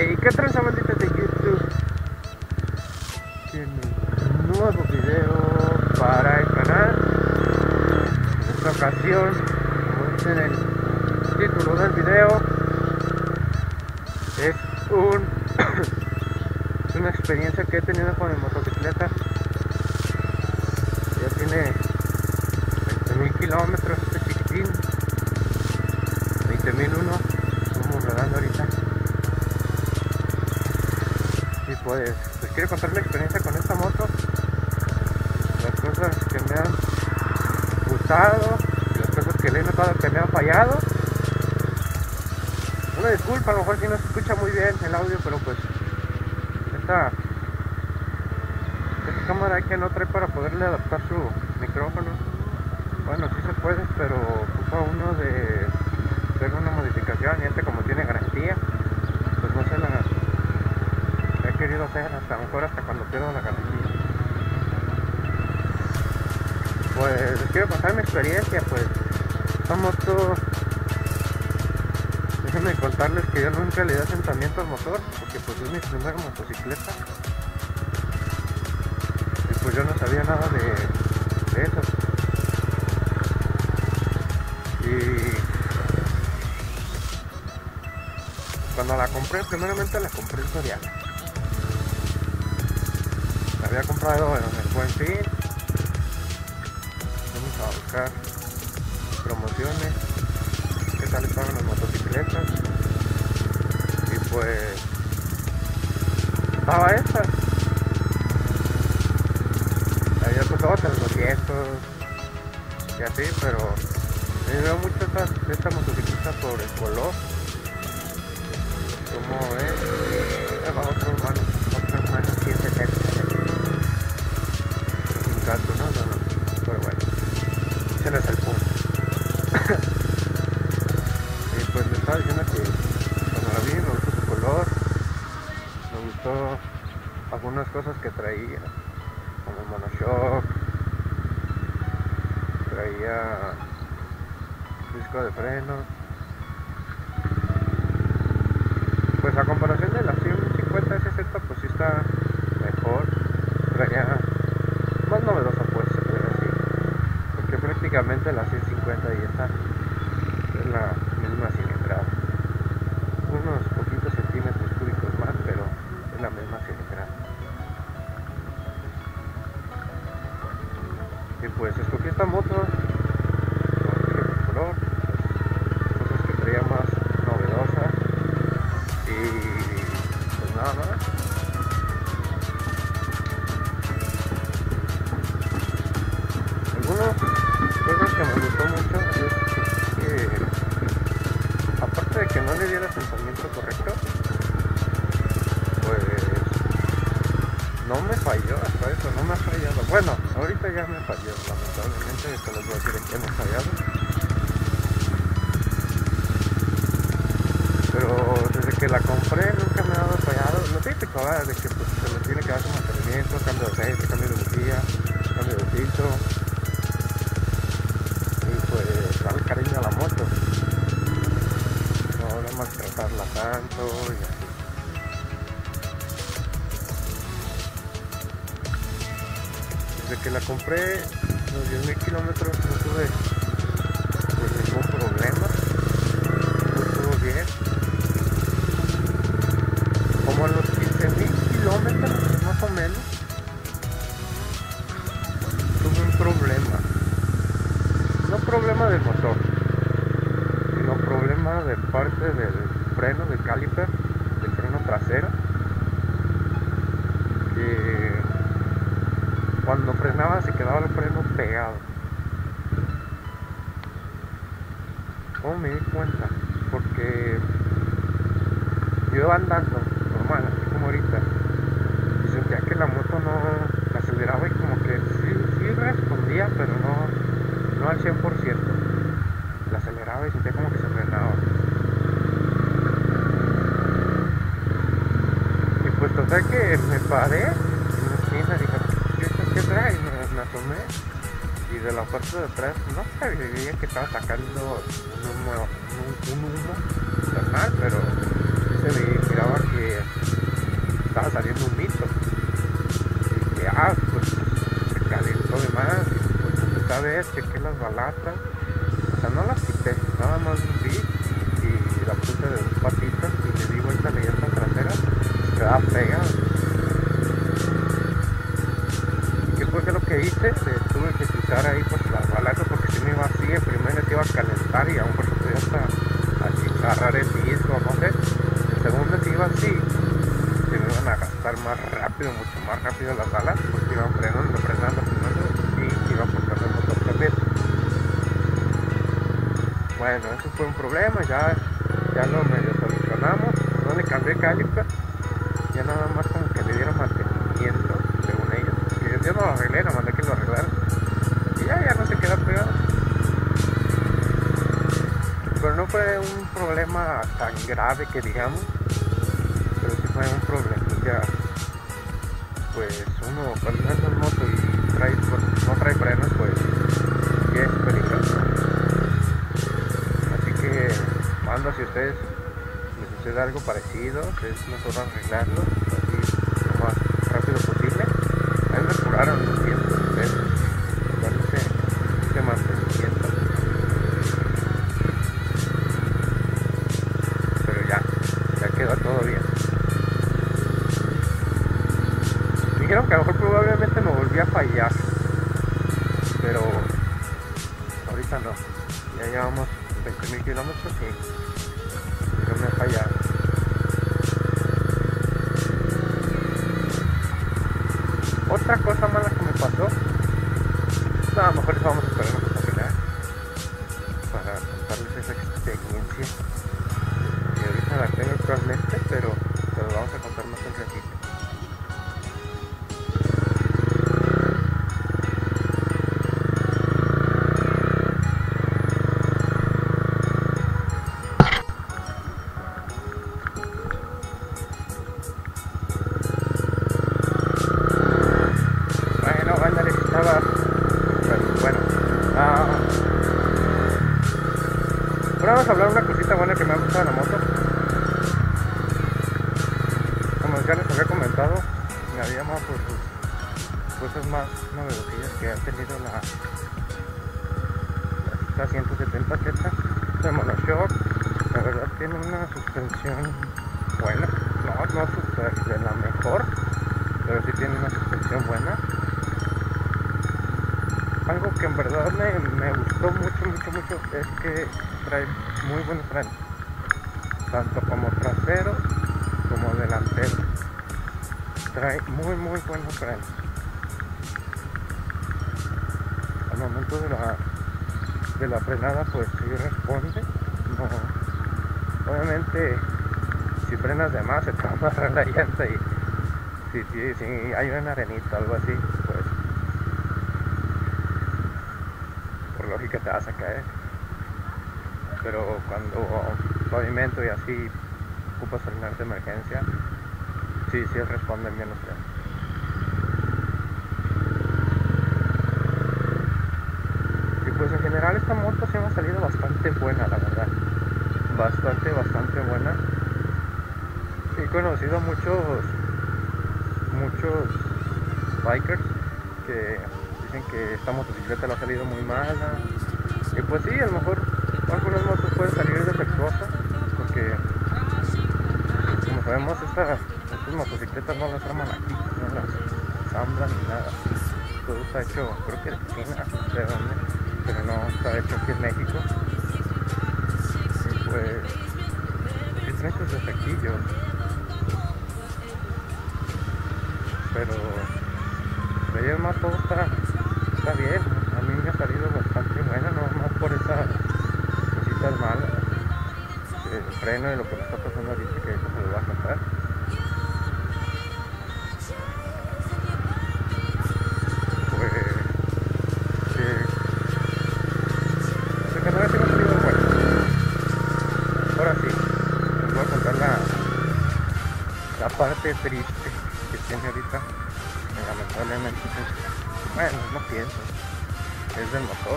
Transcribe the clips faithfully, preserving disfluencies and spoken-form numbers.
Hey, ¿qué tranza, bandita de YouTube? Tiene un nuevo video para el canal. En esta ocasión, como dice en el título del video, es un es una experiencia que he tenido con mi motocicleta. Ya tiene veinte mil kilómetros este chiquitín, veinte mil uno, estamos rodando ahorita. Y pues les quiero contar la experiencia con esta moto, las cosas que me han gustado y las cosas que le he notado que me han fallado. Una disculpa, a lo mejor si no se escucha muy bien el audio, pero pues esta, esta cámara hay que no trae para poderle adaptar su micrófono. Bueno, sí se puede, pero ocupa uno de hacer una modificación, y este como tiene garantía, pues no se la he querido hacer hasta a lo mejor hasta cuando pierdo la garantía. Pues les quiero contar mi experiencia. Pues esta moto, déjenme contarles que yo nunca le di asentamiento al motor, porque pues es mi primera motocicleta y pues yo no sabía nada de, de eso. Y cuando la compré, primeramente la compré en Soriana. La había comprado en el Buen Fin. Vamos a buscar promociones, qué tal estaban las motocicletas, y pues estaba esta. Había pues otras doscientos y así, pero me veo mucho esta, esta motocicleta por el color. Como es, va otro hermano, otro hermano ciento setenta. Un gato, no, no, no, pero bueno, ese no es el punto. Y pues me estaba diciendo que cuando la vi me gustó su color, me gustó algunas cosas que traía, como el monoshock, traía disco de freno. Pues a comparación de la ciento cincuenta S Z, pues sí está mejor, traía más novedosa, pues se puede decir, porque prácticamente la ciento cincuenta y esta es la misma cilindrada, unos poquitos centímetros cúbicos más, pero es la misma cilindrada. Y pues escogí esta moto, como dije, por color, las cosas que traía más novedosas. Y pues nada más. Algunas cosas que me gustó mucho es que, aparte de que no le diera asentamiento correcto, pues no me falló hasta eso, no me ha fallado. Bueno, ahorita ya me falló, lamentablemente, esto les voy a decir que me ha fallado. Pero desde que la compré nunca me ha dado fallado. Lo típico, ¿verdad? De que pues, se le tiene que dar su mantenimiento, cambio de aceite, cambio de bujía, cambio de filtro. Y pues darle cariño a la moto, no, no maltratarla tanto y así. Desde que la compré, los diez mil kilómetros no tuve pues, ningún problema, todo estuvo bien. Como a los quince mil kilómetros más o menos tuve un problema, no problema del motor, sino problema de parte del freno, del caliper, del freno trasero, que cuando frenaba se quedaba el freno pegado. ¿Cómo me di cuenta? Porque yo iba andando normal, así como ahorita, y sentía que la moto no aceleraba y como que sí, sí respondía, pero no, no al cien por ciento. La aceleraba y sentía como que se frenaba. Y pues total que me paré en la esquina y dije, ¿qué, qué trae? Y me, me asomé, y de la parte de atrás no se veía que estaba sacando un humo, un, un humo infernal, pero se veía, miraba que estaba saliendo un mito. Y que, ah, pues se calentó de más. Y pues esta vez chequé las balastras. O sea, no las quité, nada más vi y la puse de dos patitas y le di vuelta a la llanta trasera. Se quedaba pegada. ¿Y qué fue que lo que hice? Le tuve que quitar ahí pues las balastras porque si me iba así, el primero les iba a calentar y a lo mejor se podía hasta achicharrar el disco, no sé. El segundo si iba así, se me iban a gastar más rápido, mucho más rápido las balas, porque iban frenando, frenando, frenando y iba a cortar el motor también. Bueno, eso fue un problema, ya, ya lo medio solucionamos, no le cambié caliper, ya nada más como que le dieron mantenimiento, según ellos, y yo no lo arreglé, nada mandé que lo arreglaran, y ya, ya no se queda pegado. Pero no fue un problema tan grave que digamos, pero sí fue un problemilla, pues uno cuando anda en moto y trae, no trae frenos, pues sí es peligroso. Así que mando si a ustedes les sucede algo parecido, es mejor arreglarlo así lo más rápido posible. A mí me cobraron doscientos pesos dándose ese mantenimiento. Pero ya, ya quedó todo bien. Dijeron que a lo mejor probablemente me volví a fallar, pero ahorita no. Ya llevamos veinte mil kilómetros y no me ha fallado. Otra cosa mala que me pasó, no, a lo mejor les vamos a esperar una oportunidad para contarles esa experiencia. Y ahorita la tengo actualmente, pero se lo vamos a contar más un ratito. Ahora vamos a hablar de una cosita buena que me ha gustado en la moto. Como ya les había comentado, me había llamado por sus cosas más novedosas que ha tenido la, la ciento setenta Z de monoshock. La verdad tiene una suspensión buena, no, no super de la mejor, pero sí tiene una suspensión buena. Algo que en verdad me, me gustó mucho, mucho, mucho es que trae muy buenos frenos, tanto como traseros como delanteros. Trae muy, muy buenos frenos. Al momento de la, de la frenada, pues sí responde. No, obviamente, si frenas de más, se te va a amarrar la llanta y si, si, si hay una arenita o algo así, pues por lógica te vas a caer. Pero cuando pavimento y así ocupas frenar de emergencia, sí, sí responden bien los frenos. Y pues en general esta moto sí me ha salido bastante buena, la verdad. Bastante, bastante buena. He conocido muchos, muchos bikers que dicen que esta motocicleta le ha salido muy mala. Y pues sí, a lo mejor algunas motos pueden salir defectuosas, porque como sabemos estas, estas motocicletas no las arman aquí, no las ensamblan ni nada. Todo está hecho, creo que de China, no sé dónde, pero no está hecho aquí en México. Y pues sí tienen sus defectillos, pero de ahí en más todo está, está bien. A mí me ha salido bastante buena, no más por esas cositas malas, el freno y lo que me está pasando ahorita, que eso se lo va a contar. Pues que en general sí me ha salido bueno. Ahora sí, les voy a contar la, la parte triste que tiene ahorita, lamentablemente. Bueno, no pienso, es del motor.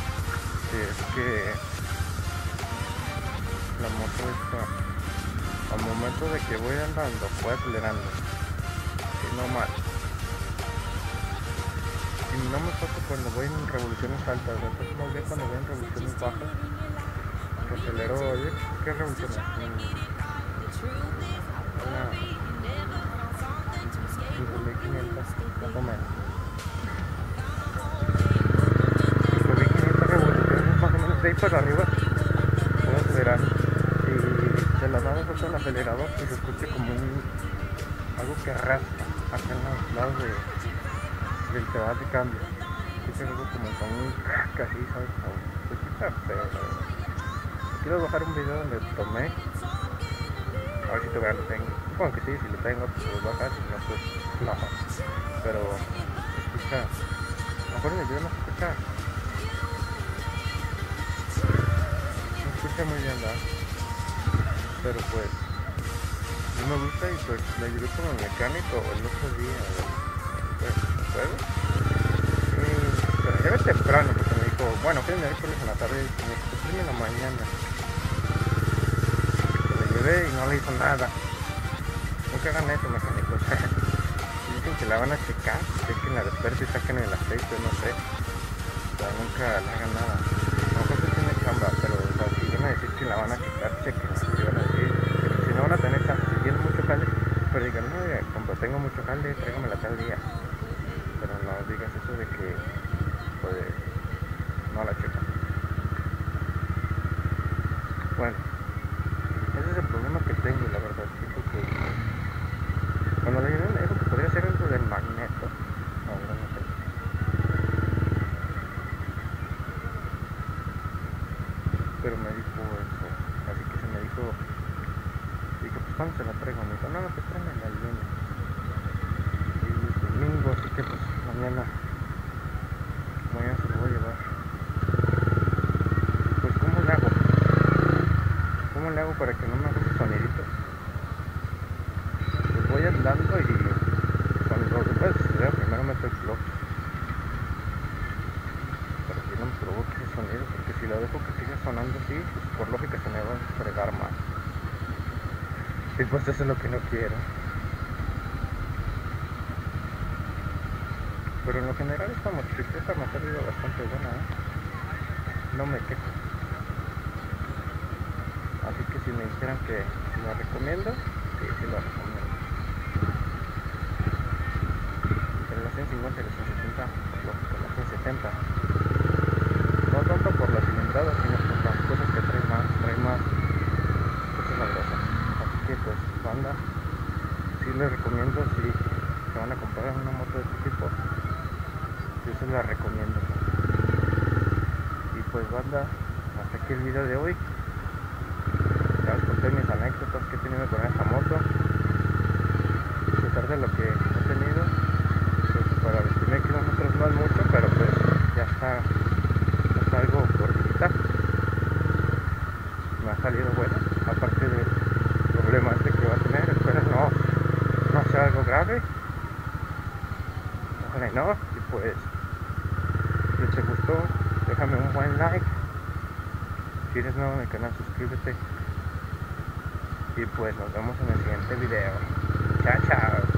Es que la moto esta al momento de que voy andando, voy acelerando, y no mal. Y no me pasa cuando voy en revoluciones altas, me pasa más bien cuando voy en revoluciones bajas, que acelero. Oye, ¿qué revoluciones? Una cinco mil quinientos más o menos. cinco mil quinientas revoluciones más o menos, de ahí para arriba voy acelerando. Y de la nada suelto el acelerador y se escucha como un algo que raspa acá en los lados de, del pedal de cambio. Escucha algo como con un casi, ¿sabes? Se escucha feo, la verdad. Quiero bajar un video donde tomé, a ver si todavía lo tengo. Supongo que sí, si lo tengo pues lo voy a bajar, si no pues no. Pero se escucha, a lo mejor en el video no se escucha, no se escucha muy bien, ¿verdad? Pero pues no me gusta y pues le ayudé como mecánico el otro día, pues el juego. Y pero era temprano porque me dijo, bueno, que el miércoles en la tarde y me dijo, pues en la mañana. Le llevé y no le hizo nada. Nunca hagan eso, mecánicos. Dicen que la van a checar, chequen la desperdicio y saquen el aceite, no sé. Pero nunca le hagan nada. A lo mejor se tiene chamba, pero o sea, si van a decir que la van a checar, chequen. Si van a decir, si no van a tener chamba, si tienen mucho jale, pero digan, no, ya, como tengo mucho jale, tráigamela tal día. Pero no digas eso de que, pues, no la checan. Bueno, ese es el problema que tengo, la verdad. Siento que cuando le dieron, dijo que podría ser algo del magneto. No, no, no sé. Pero me dijo eso. Así que se me dijo. Dije, pues ¿cuándo se la traigo? Me dijo, no, no, pues tráiganla el lunes. Y es domingo, así que pues mañana. Mañana se lo voy a llevar. Pues ¿cómo le hago? ¿Cómo le hago para que no me haga ese sonidito? Pues voy andando y cuando después de primero meto el clutch para que no me provoque ese sonido, porque si lo dejo que siga sonando así, pues por lógica se me va a fregar más. Y pues eso es lo que no quiero. Pero en lo general esta motocicleta me ha salido bastante buena, ¿eh? No me quejo. Así que si me dijeran que si la recomiendo, sí, sí la recomiendo. Pero la ciento cincuenta y la ciento setenta, por lógico, la ciento setenta. No tanto por la cilindrada, sino por las cosas que trae más, trae más cosas sabrosas. Así que pues, banda, sí les recomiendo, si se van a comprar una moto de este tipo, yo se la recomiendo. Y pues banda, hasta aquí el video de hoy. Ya les conté mis anécdotas que he tenido con esta moto. Disfrutar de lo que he tenido. Pues para los primeros kilómetros no es mucho, pero pues ya está, ya está algo gordita. Me ha salido bueno, aparte del problema este que va a tener. Espero no, no sea algo grave. Ojalá y no. Y pues, si te gustó, déjame un buen like. Si eres nuevo en el canal, suscríbete. Y pues nos vemos en el siguiente video. Chao, chao.